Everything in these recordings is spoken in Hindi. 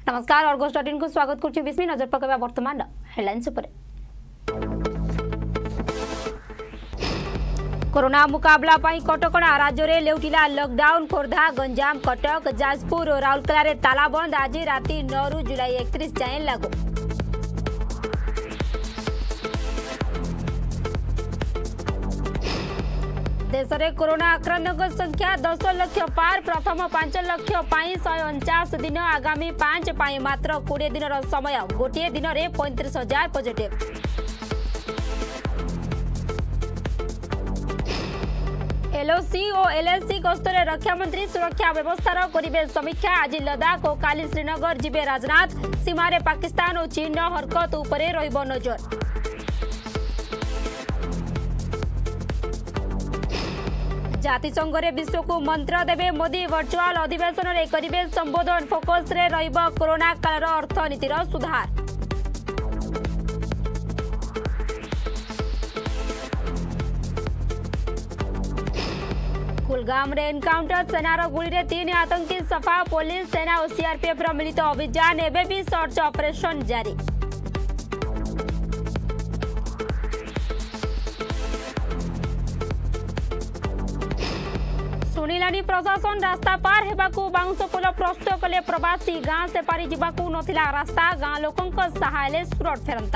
नमस्कार अर्गस डॉट इन को स्वागत करछि। बिस्मी नजर पकाइबा वर्तमान हेडलाइंस पर। कोरोना मुकाबला पाई कटकणा राज्य में लेउटिला लॉकडाउन। खोर्धा गंजाम कटक जाजपुर और राउरकेला रे तालाबंद आज राति 9 रु जुलाई 31 जाए लागू। देश में कोरोना आक्रांतों संख्या 10 लाख पार। प्रथम 5 लाख 149 दिन आगामी 5 मात्र 20 दिन समय। गोटे दिन में 35,000 पॉजिटिव। एलओसी और एलएसी गस्तर रक्षा मंत्री सुरक्षा व्यवस्थार करेंगे समीक्षा। आज लद्दाख और काली श्रीनगर जिबे राजनाथ। सीमारे पाकिस्तान और चीन हरकत उपरे रहिबो नजर। जातिसंघ रे विश्व को मंत्र देवे मोदी। वर्चुअल अधिवेशन रे करिवे संबोधन। फोकस रे रहिबो कोरोना कालर अर्थनीतिर सुधार। कुलगाम रे एनकाउंटर। सेनार गुली रे 3 आतंकी सफा। पुलिस सेना और सीआरपीएफ रा मिलित अभियान। एबे भी सर्च ऑपरेशन जारी। शुणिलानी प्रशासन। रास्ता पार हेबाकू बाउंस पोल प्रस्तुत कले प्रवासी। गां से पारी जिबाकू नथिला रास्ता। गां लोकंक सहायले सुरत फेरंता।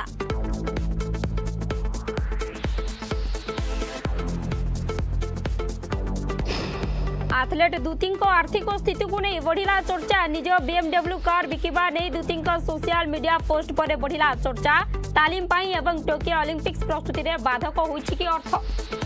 एथलेट दूती आर्थिक स्थिति को नहीं बढ़िला चर्चा। निज बीएमडब्ल्यू कार बिकिबा नहीं दूती सोशल मीडिया पोस्ट पर बढ़िला चर्चा। तालीम पाई एवं टोकियो ओलंपिक्स प्रस्तुति में बाधक होइछि कि अर्थ।